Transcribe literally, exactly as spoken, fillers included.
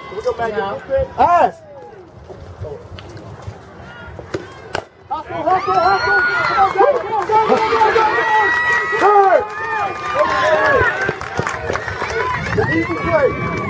we go back No. to this Ass. Hustle, hustle, hustle. Come on, guys. Come on, guys. Come on, guys. Come on, guys. Turn. Easy play.